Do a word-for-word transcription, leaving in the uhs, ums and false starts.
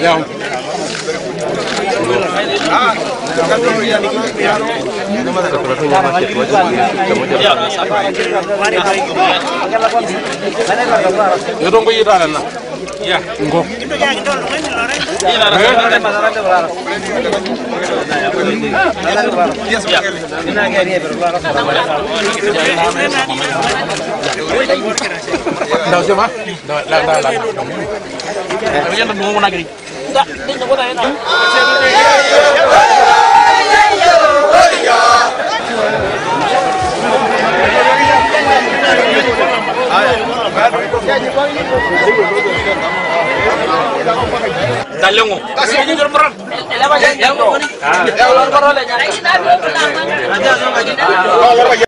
Ya. Yo don't go eat that na. Ya. Ngo. Đâu chưa má? Đâu đâu đâu đâu. Bây giờ nó mua nào cái. Đã, đi nó có đây nào. Dalungu. Kasih aja jual peran. Lepas yang yang. Ya, ular peran aja.